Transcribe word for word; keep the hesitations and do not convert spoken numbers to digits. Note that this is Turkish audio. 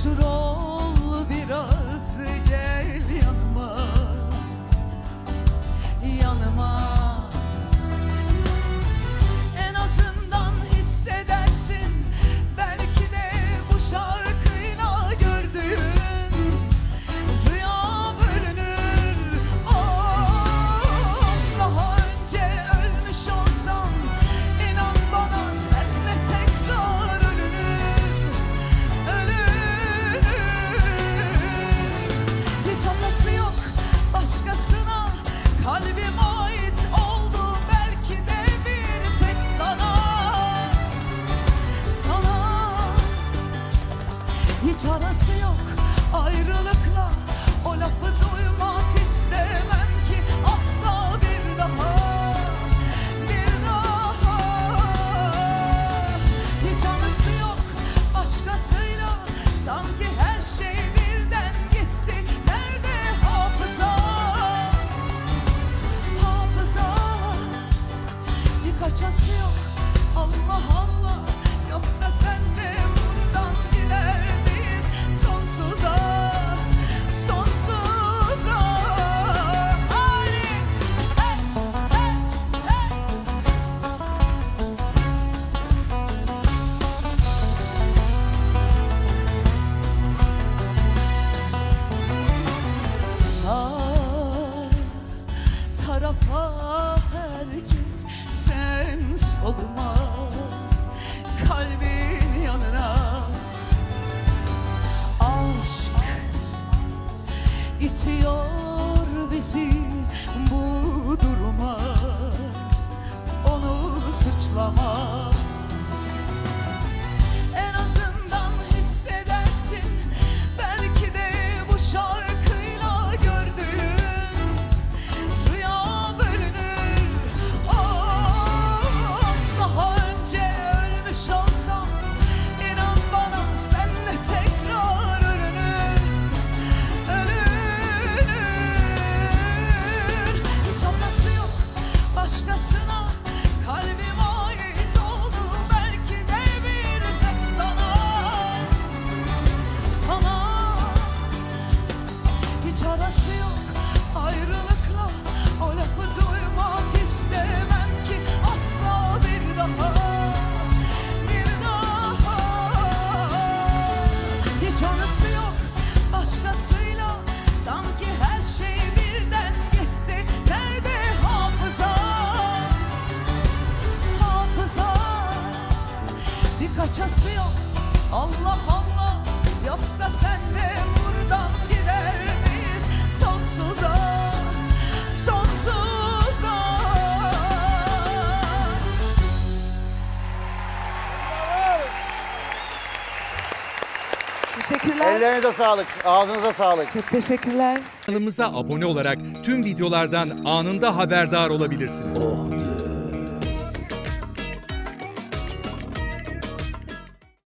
Cesur ol biraz, gel yanıma, yanıma. En azından hissedersin, belki de bu şarkıyla gördüğün rüya bölünür. Oh, daha önce ölmüş olsam, inan bana senle tekrar ölünür, ölünür. Hiç hatası yok başkasına, kalbim ait oldu belki de bir tek sana, sana. Hiç arası yok ayrılıkla, o lafı duymak istemem ki asla bir daha, bir daha. Hiç anısı yok başkasıyla, sanki her şey birden gitti. Nerede hafıza, hafıza? Birkaç ası yok, Allah Allah, yoksa senle buradan gider miyiz sonsuza, sonsuza? Ali, hey, hey, hey. Sağ tarafa herkes, sen soluma, kalbin yanına. Aşk itiyor bizi bu duruma, onu suçlama. En azından hissedersin, belki de bu şarkıyla gördüğün rüya bölünür. Oh, daha önce ölmüş olsam, inan bana senle tekrar ölünür, ölünür. Hiç hatası yok başkasına, kalbim ait oldu belki de bir tek sana, sana. Hiç arası yok ayrılıkla, o lafı duymak istemem ki asla bir daha, bir daha. Hiç anısı yok başkasıyla, sanki her şey birden gitti. Nerede hafıza, hafıza? Birkaç ası yok, Allah Allah, yoksa senle buradan gider miyiz sonsuza, sonsuza? Teşekkürler. Ellerinize sağlık, ağzınıza sağlık. Çok teşekkürler. Kanalımıza abone olarak tüm videolardan anında haberdar olabilirsiniz.